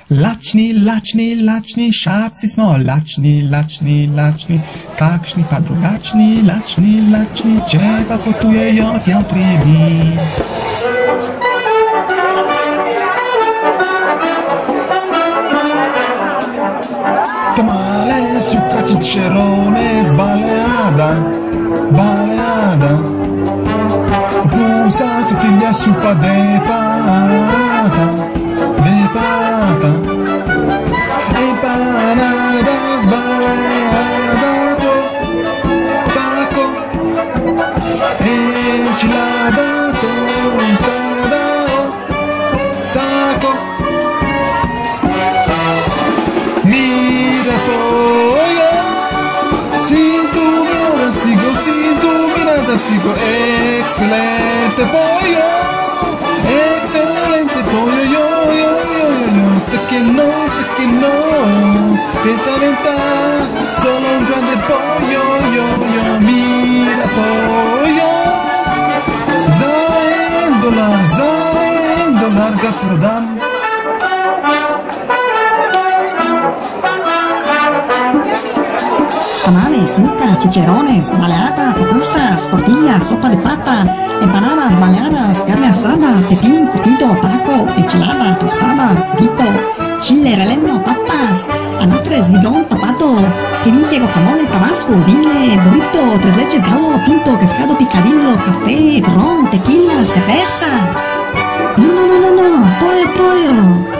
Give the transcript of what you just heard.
Lačni, šapci smo, lačni, kakšni pa drugačni, lačni, če pa potujejo tja v 3 dni. Tamale su caciccerones, baleada, pusa tortilla sopa de pata, empanadas, baleadas, taco, enchilada, tostada, taco. Mira pollo, sin tu mirada sigo, excelente pollo, yo, sé que no, venta, solo un grande pollo, yo, mira pollo, $1, Gafrodam. Tamales, yuca, chicharrones, baleada, pupusas, tortillas, sopa de pata, empanadas, baleadas, carne asada, pepín, curtido, taco, enchilada, tostada, burrito, chile relleno, papas, anafres, bidón, papato, ceviche, guacamole, tabasco, dingle, burrito, 3 leches, gallo, pinto, pescado picadillo, café, ron, tequila, cerveza. No, pollo.